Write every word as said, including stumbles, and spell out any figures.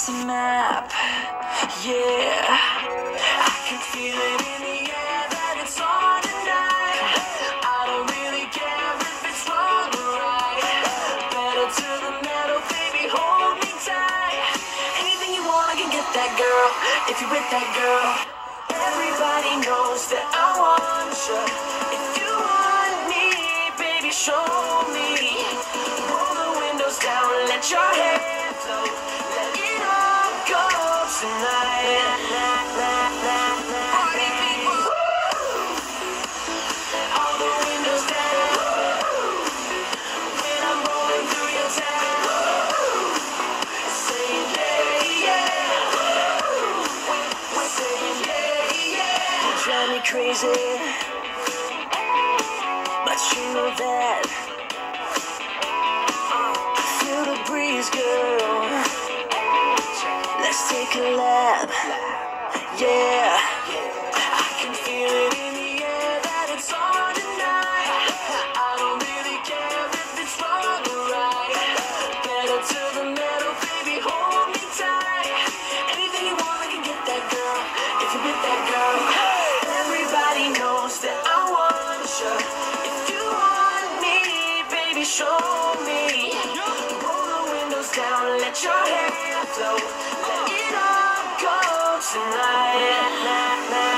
a map, yeah. I can feel it in the air that it's on tonight. I don't really care if it's wrong or right. Better to the metal, baby, hold me tight. Anything you want, I can get that, girl, if you're with that girl. Everybody knows that I want you. If you want me, baby, show me. Roll the windows down, let your hair flow. Let it all go tonight. Party people, all the windows down. When I'm rolling through your town, saying yeah, yeah. We're saying yeah, yeah. You drive me crazy, but you know that. Feel the breeze, girl. Let's take a lap, yeah. I can feel it in the air that it's on tonight. I don't really care if it's wrong or right. Better to the metal, baby, hold me tight. Anything you want, I can get that, girl, if you're with that girl. Everybody knows that I want you. If you want me, baby, show me. Roll the windows down, let your hair flow. Let it all go tonight.